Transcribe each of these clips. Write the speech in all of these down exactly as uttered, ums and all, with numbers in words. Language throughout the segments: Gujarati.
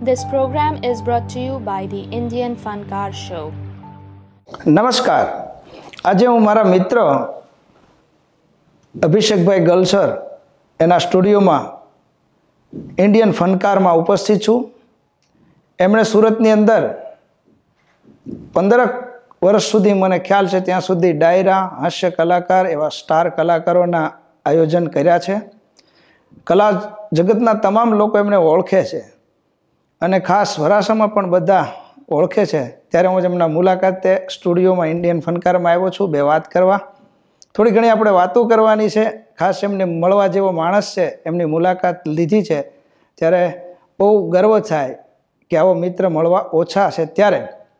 This program is brought to you by the Indian Funkar Show. નમસ્કાર. આજે હું મારા મિત્ર અભિષેકભાઈ ગલસર એના સ્ટુડિયોમાં ઇન્ડિયન ફનકારમાં ઉપસ્થિત છું. એમણે સુરતની અંદર પંદરક વર્ષ સુધી મને ખ્યાલ છે ત્યાં સુધી ડાયરા, હાસ્ય કલાકાર એવા સ્ટાર કલાકારોના આયોજન કર્યા છે. કલા જગતના તમામ લોકો એમને ઓળખે છે અને ખાસ વરાસામાં પણ બધા ઓળખે છે. ત્યારે હું એમના મુલાકાતે સ્ટુડિયોમાં ઇન્ડિયન ફનકારમાં આવ્યો છું બે વાત કરવા. થોડી ઘણી આપણે વાતો કરવાની છે. ખાસ એમને મળવા જેવો માણસ છે, એમની મુલાકાત લીધી છે ત્યારે બહુ ગર્વ થાય કે આવો મિત્ર મળવા ઓછા છે. ત્યારે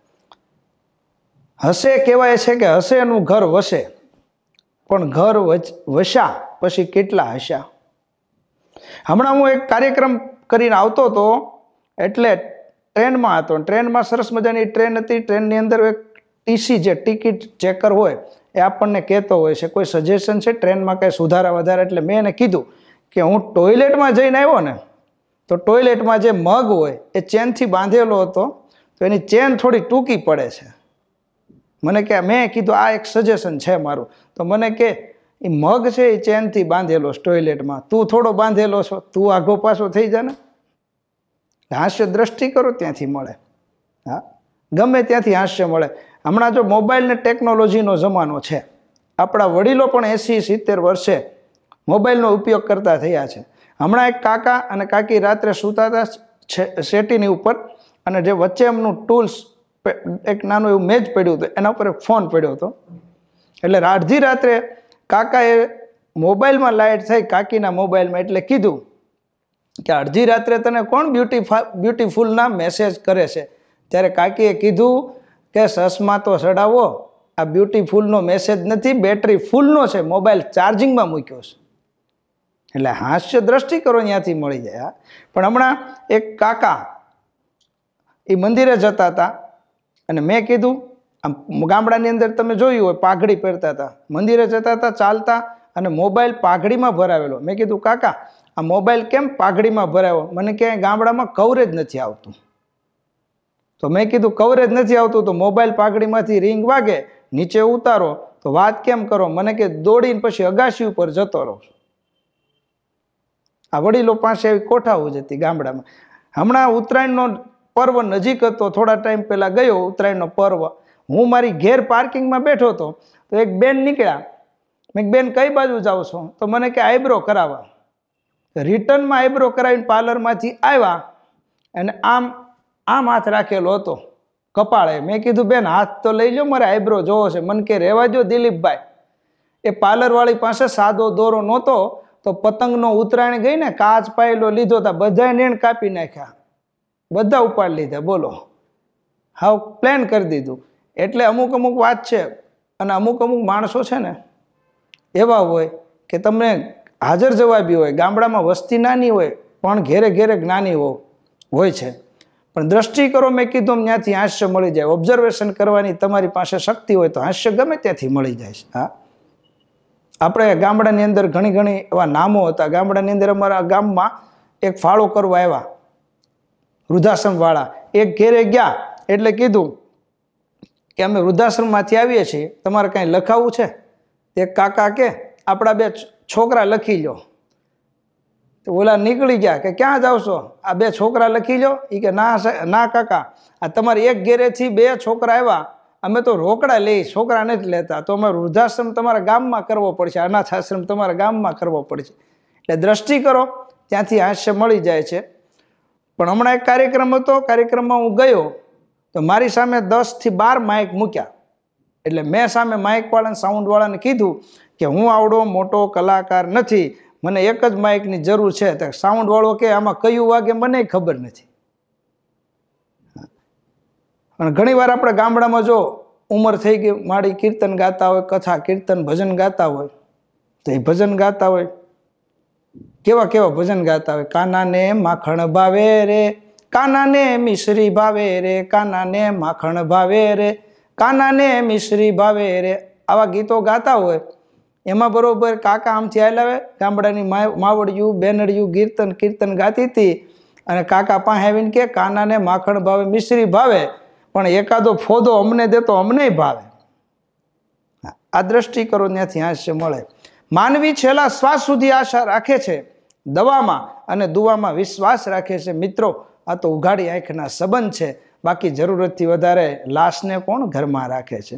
હસે કહેવાય છે કે હસે એનું ઘર વસે, પણ ઘર વસ્યા પછી કેટલા હસ્યા. હમણાં હું એક કાર્યક્રમ કરીને આવતો હતો એટલે ટ્રેનમાં હતો. ટ્રેનમાં સરસ મજાની ટ્રેન હતી. ટ્રેનની અંદર એક ટીસી જે ટિકિટ ચેકર હોય એ આપણને કહેતો હોય છે કોઈ સજેશન છે ટ્રેનમાં કંઈ સુધારા વધારે. એટલે મેં એને કીધું કે હું ટોયલેટમાં જઈને આવ્યો ને તો ટોયલેટમાં જે મગ હોય એ ચેનથી બાંધેલો હતો તો એની ચેન થોડી ટૂંકી પડે છે. મને કે મેં કીધું આ એક સજેશન છે મારું. તો મને કે એ મગ છે એ ચેનથી બાંધેલો ટોયલેટમાં, તું થોડો બાંધેલો છો, તું આઘો પાછો થઈ જા ને. હાસ્ય દ્રષ્ટિ કરો ત્યાંથી મળે. હા, ગમે ત્યાંથી હાસ્ય મળે. હમણાં જો મોબાઈલ ને ટેકનોલોજીનો જમાનો છે, આપણા વડીલો પણ એંસી સિત્તેર વર્ષે મોબાઈલનો ઉપયોગ કરતા થયા છે. હમણાં એક કાકા અને કાકી રાત્રે સૂતા હતા સેટીની ઉપર અને જે વચ્ચે એમનું ટૂલ્સ એક નાનું એવું મેજ પડ્યું હતું, એના ઉપર એક ફોન પડ્યો હતો. એટલે અડધી રાત્રે કાકાએ મોબાઈલમાં લાઇટ થઈ કાકીના મોબાઈલમાં, એટલે કીધું કે અડધી રાત્રે તને કોણ બ્યુટી બ્યુટીફુલના મેસેજ કરે છે? ત્યારે કાકીએ કીધું કે સસમાં તો ચડાવો, આ બ્યુટીફુલનો મેસેજ નથી, બેટરી ફૂલનો છે, મોબાઈલ ચાર્જિંગમાં મૂક્યો છે. એટલે હાસ્ય દ્રષ્ટિ કરો ત્યાંથી મળી જાય. પણ હમણાં એક કાકા એ મંદિરે જતા હતા અને મેં કીધું આમ ગામડાની અંદર તમે જોયું હોય પાઘડી પહેરતા હતા, મંદિરે જતા હતા ચાલતા અને મોબાઈલ પાઘડીમાં ભરાવેલો. મેં કીધું કાકા આ મોબાઈલ કેમ પાઘડીમાં ભરાયો? મને ક્યાંય ગામડામાં કવરેજ નથી આવતું. તો મેં કીધું કવરેજ નથી આવતું તો મોબાઈલ પાઘડીમાંથી રિંગ વાગે, નીચે ઉતારો તો વાત કેમ કરો? મને કે દોડીને પછી અગાશી ઉપર જતો રહો. આ વડીલો પાસે એવી કોઠાઓ જ હતી ગામડામાં. હમણાં ઉત્તરાયણનો પર્વ નજીક હતો, થોડા ટાઈમ પહેલાં ગયો ઉત્તરાયણનો પર્વ. હું મારી ઘેર પાર્કિંગમાં બેઠો હતો તો એક બેન નીકળ્યા. મેં બેન કઈ બાજુ જાઓ છો? તો મને કે આઈબ્રો કરાવવા. રિટર્નમાં આઈબ્રો કરાવીને પાર્લરમાંથી આવ્યા અને આમ આમ હાથ રાખેલો હતો કપાળે. મેં કીધું બેન હાથ તો લઈ લો, મારે આઈબ્રો જોવો છે. મને કે રહેવા દો દિલીપભાઈ. એ પાર્લરવાળી પાસે સાદો દોરો નહોતો તો પતંગનો ઉત્તરાયણ ગઈ ને કાચ પાયેલો લીધો હતા, બધા નેણ કાપી નાખ્યા, બધા ઉપાડી લીધા. બોલો, હાવ પ્લાન કરી દીધું. એટલે અમુક અમુક વાત છે અને અમુક અમુક માણસો છે ને એવા હોય કે તમને હાજર જવાબી હોય. ગામડામાં વસ્તી નાની હોય પણ ઘેરે ઘેરે જ્ઞાની હોય છે. પણ દ્રષ્ટિ કરો, મેં કીધું ત્યાંથી હાસ્ય મળી જાય. ઓબ્ઝર્વેશન કરવાની તમારી પાસે શક્તિ હોય તો હાસ્ય ગમે ત્યાંથી મળી જાય છે. હા, આપણે ગામડાની અંદર ઘણી ઘણી એવા નામો હતા. ગામડાની અંદર અમારા ગામમાં એક ફાળો કરવા આવ્યા વૃદ્ધાશ્રમવાળા. એક ઘેરે ગયા એટલે કીધું કે અમે વૃદ્ધાશ્રમમાંથી આવીએ છીએ, તમારે કાંઈ લખાવવું છે? એક કાકા કે આપણા બે છોકરા લખી લો. તો ઓલા નીકળી ગયા કે ક્યાં જાવ છો? આ બે છોકરા લખી લો. એ કે ના ના કાકા, આ તમારે એક ઘેરેથી બે છોકરા આવ્યા, અમે તો રોકડા લઈ, છોકરા નથી લેતા, તો અમે વૃદ્ધાશ્રમ તમારા ગામમાં કરવો પડશે, અનાથ આશ્રમ તમારા ગામમાં કરવો પડશે. એટલે દ્રષ્ટિ કરો ત્યાંથી હાસ્ય મળી જાય છે. પણ હમણાં એક કાર્યક્રમ હતો, કાર્યક્રમમાં હું ગયો તો મારી સામે દસથી બાર માઇક મૂક્યા. એટલે મેં સામે માઇકવાળાને સાઉન્ડવાળાને કીધું કે હું આવડો મોટો કલાકાર નથી, મને એક જ માઇકની જરૂર છે. તો સાઉન્ડવાળો કે આમાં કયું વાગે મને ખબર નથી. અને ઘણી વાર આપણે ગામડામાં જો ઉંમર થઈ ગઈ મારી કીર્તન ગાતા હોય, કથા કીર્તન ભજન ગાતા હોય તો એ ભજન ગાતા હોય કેવા કેવા ભજન ગાતા હોય. કાનાને માખણ ભાવે રે, કાનાને મિશ્રી ભાવે રે, કાનાને માખણ ભાવે રે, કાનાને મિશ્રી ભાવે રે. આવા ગીતો ગાતા હોય એમાં બરોબર કાકા આમથી હાલાવે, ગામડાની માવડિયું બેનડિયું કીર્તન કીર્તન ગાતી હતી અને કાકા પાસે આવીને કે કાનાને માખણ ભાવે મિશ્રી ભાવે પણ એકાદો ફોદો અમને દે તો અમને ભાવે. આ દ્રષ્ટિ કરો ત્યાંથી હાસ્ય મળે. માનવી છેલ્લા શ્વાસ સુધી આશા રાખે છે દવામાં અને દુવામાં વિશ્વાસ રાખે છે. મિત્રો, આ તો ઉઘાડી આંખના સંબંધ છે. બાકી જરૂરતથી વધારે લાશને કોણ ઘરમાં રાખે છે?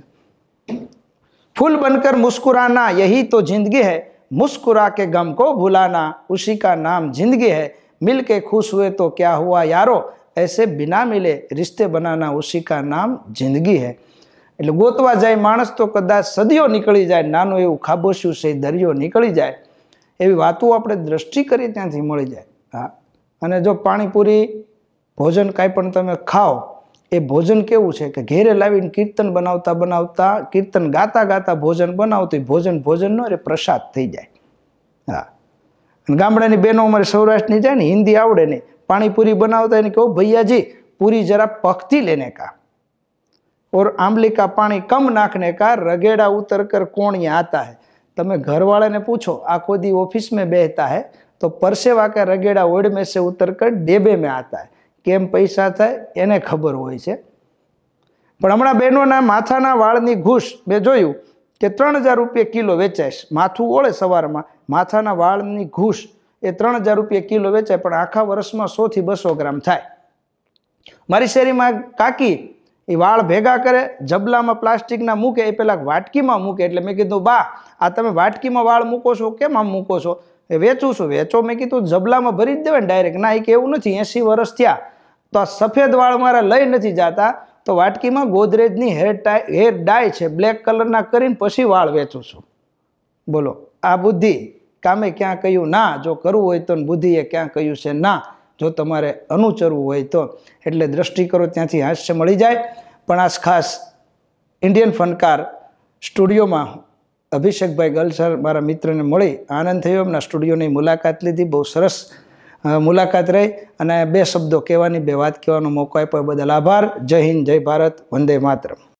फूल बनकर मुस्कुराना यही तो जिंदगी है, मुस्कुरा के गम को भुलाना उसी का नाम जिंदगी है, मिल के खुश हुए तो क्या हुआ यारो, ऐसे बिना मिले रिश्ते बनाना उसी का नाम जिंदगी है. એટલે ગોતવા જાય માણસ તો કદાચ સદીઓ નીકળી જાય, નાનું એવું ખાબોચ્યું છે દરિયો નીકળી જાય, એવી વાતો આપણે દ્રષ્ટિ કરી ત્યાંથી મળી જાય. હા, અને જો પાણીપુરી ભોજન કાંઈ પણ તમે ખાઓ, એ ભોજન કેવું છે કે ઘેરે લાવીને કીર્તન બનાવતા બનાવતા કીર્તન ગાતા ગાતા ભોજન બનાવતું ભોજન ભોજનનો એ પ્રસાદ થઈ જાય. હા, ગામડાની બહેનો અમારી સૌરાષ્ટ્રની જાય ને, હિન્દી આવડે નહીં, પાણીપુરી બનાવતા એને કહું ભૈયાજી પૂરી જરા પકતી લેને કા, और आंवली का पानी कम नाखने का, रगेड़ा उतर कर कोण आता है. તમે ઘરવાળાને પૂછો, આખો દી ઓફિસ में બેહતા है तो परसेवा का रगेड़ा ओढ़ में से उतर कर डेबे में आता है. કેમ પૈસા થાય એને ખબર હોય છે. પણ હમણાં બહેનોના માથાના વાળની ઘૂસ મેં જોયું કે ત્રણ હજાર રૂપિયા કિલો વેચાય. માથું ઓળે સવારમાં, માથાના વાળની ઘૂસ એ ત્રણ હજાર રૂપિયા કિલો વેચાય, પણ આખા વર્ષમાં સો થી બસો ગ્રામ થાય. મારી શેરીમાં કાકી એ વાળ ભેગા કરે, જબલામાં પ્લાસ્ટિકના મૂકે, એ પેલા વાટકીમાં મૂકે. એટલે મેં કીધું બા, આ તમે વાટકીમાં વાળ મૂકો છો, કેમ આમ મૂકો છો? એ વેચું છું. વેચો? મેં કીધું જબલામાં ભરી જ દેવાય ને ડાયરેક્ટ. ના, એ કે એવું નથી, એસી વર્ષ થયા તો આ સફેદ વાળ મારા લઈ નથી જતા, તો વાટકીમાં ગોદરેજની હેર ટાઈ હેર ડાય છે, બ્લેક કલરના કરીને પછી વાળ વેચું છું. બોલો, આ બુદ્ધિ કામે ક્યાં કહ્યું ના? જો કરવું હોય તો, બુદ્ધિએ ક્યાં કહ્યું છે ના, જો તમારે અનુસરવું હોય તો. એટલે દ્રષ્ટિ કરો ત્યાંથી હાસ્ય મળી જાય. પણ આ ખાસ ઇન્ડિયન ફનકાર સ્ટુડિયોમાં અભિષેકભાઈ ગલસર મારા મિત્રને મળી આનંદ થયો. એમના સ્ટુડિયોની મુલાકાત લીધી, બહુ સરસ મુલાકાત રહી, અને બે શબ્દો કહેવાની, બે વાત કહેવાનો મોકો આપ્યો બદલ આભાર. જય હિન્દ, જય ભારત, વંદે માતરમ.